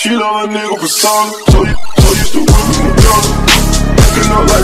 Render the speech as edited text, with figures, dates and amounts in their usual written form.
She love a nigga for solid, so used to whipping the gun. Looking up like